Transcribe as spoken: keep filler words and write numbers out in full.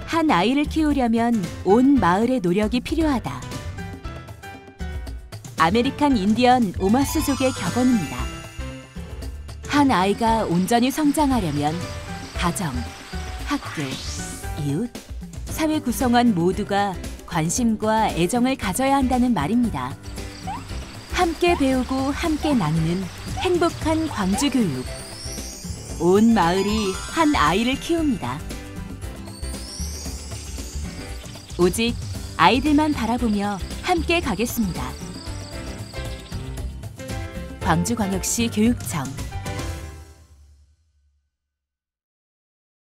한 아이를 키우려면 온 마을의 노력이 필요하다. 아메리칸 인디언 오마스족의 격언입니다. 한 아이가 온전히 성장하려면 가정, 학교, 이웃, 사회 구성원 모두가 관심과 애정을 가져야 한다는 말입니다. 함께 배우고 함께 나누는 행복한 광주 교육. 온 마을이 한 아이를 키웁니다. 오직 아이들만 바라보며 함께 가겠습니다. 광주광역시 교육청